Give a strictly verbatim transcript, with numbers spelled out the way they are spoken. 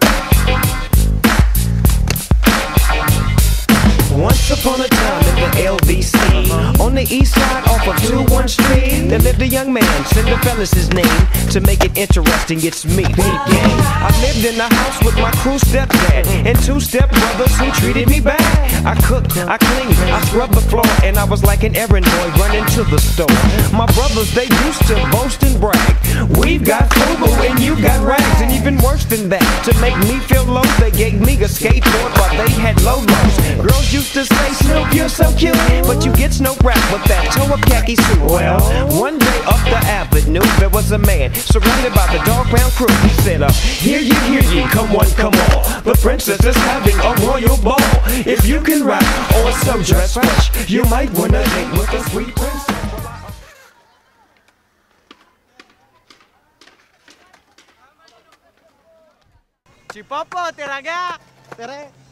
Once upon a time in the L B C, uh-huh. on the east side off of two one Street, there lived a young man, Cinderella's his name. To make it interesting, it's me, Big Gang. I lived in the house with my crew stepdad and two stepbrothers who treated me bad. I cooked, I cleaned, I scrubbed the floor, and I was like an errand boy running to the store. My brothers, they used to boast and brag. We've got Fubu and you got rags, and even worse than that, to make me feel low, they gave me a skateboard while they had low lows. Girls used to say, Snoop, you're so cute, but you get no rap with that toe-up khaki suit. Well, one day up the avenue, there was a man surrounded by the dog pound crew. He said, uh, hear ye, hear ye, come on, come on. The princess is having a royal ball. If you can rap or so dress fresh, you might wanna date with a sweet princess. Cipopo, tiraga! Tere!